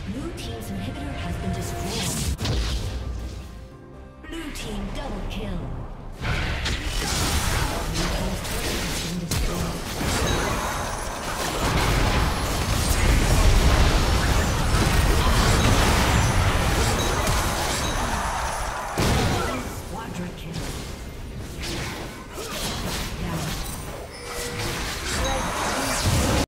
Blue team's inhibitor has been destroyed. Blue team double kill. Blue team's turret has been destroyed. Quadra kill.